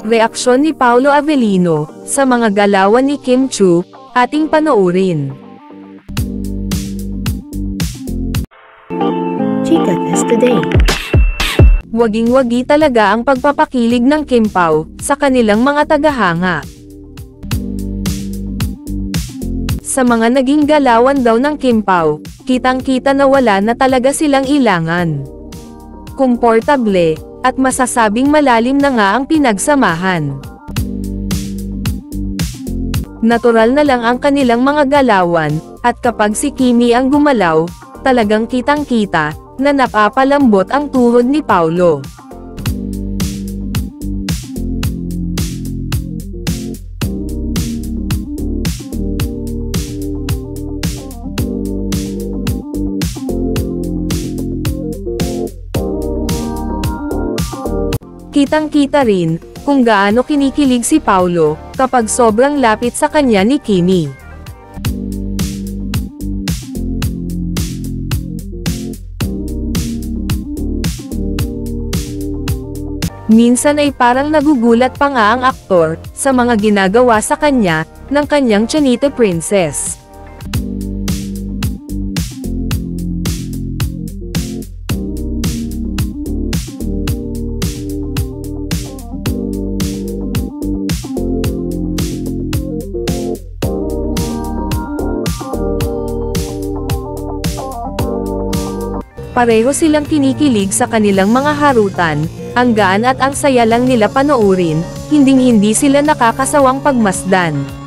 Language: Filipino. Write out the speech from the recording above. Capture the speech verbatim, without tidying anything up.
Reaksyon ni Paolo Avellino sa mga galawan ni Kim Chiu, ating panoorin. Chika Test Today. Waging-wagi talaga ang pagpapakilig ng Kim Pao sa kanilang mga tagahanga. Sa mga naging galawan daw ng Kim Pao, kitang-kita na wala na talaga silang ilangan. Komportable, at masasabing malalim na nga ang pinagsamahan. Natural na lang ang kanilang mga galawan, at kapag si Kimi ang gumalaw, talagang kitang-kita na napapalambot ang tuhod ni Paolo. Kitang-kita rin kung gaano kinikilig si Paolo kapag sobrang lapit sa kanya ni Kimi. Minsan ay parang nagugulat pa nga ang aktor sa mga ginagawa sa kanya ng kanyang Chanita Princess. Pareho silang kinikilig sa kanilang mga harutan, ang gaan at ang saya lang nila panoorin, hinding-hindi sila nakakasawang pagmasdan.